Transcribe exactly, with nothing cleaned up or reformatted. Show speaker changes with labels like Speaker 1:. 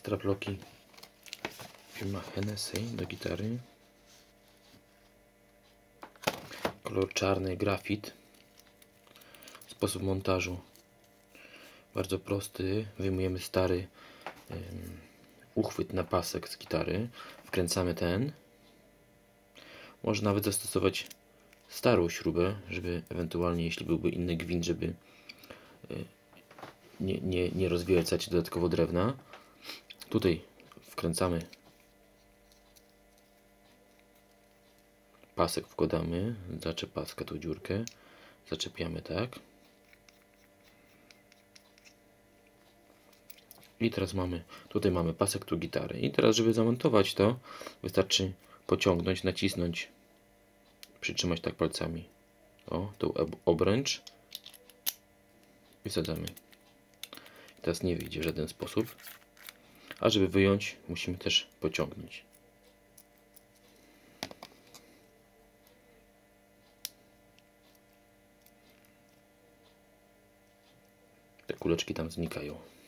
Speaker 1: Straploki firma Hennessy do gitary. Kolor czarny, grafit. Sposób montażu bardzo prosty. Wyjmujemy stary um, uchwyt na pasek z gitary. Wkręcamy ten. Można nawet zastosować starą śrubę, żeby ewentualnie, jeśli byłby inny gwint, żeby nie, nie, nie rozwiercać dodatkowo drewna. Tutaj wkręcamy pasek, wkładamy, zaczep paska, tą dziurkę, zaczepiamy tak. I teraz mamy, tutaj mamy pasek, tu gitarę. I teraz, żeby zamontować to, wystarczy pociągnąć, nacisnąć, przytrzymać tak palcami. O, tą obręcz i wsadzamy. Teraz nie wyjdzie w żaden sposób. A żeby wyjąć, musimy też pociągnąć. Te kuleczki tam znikają.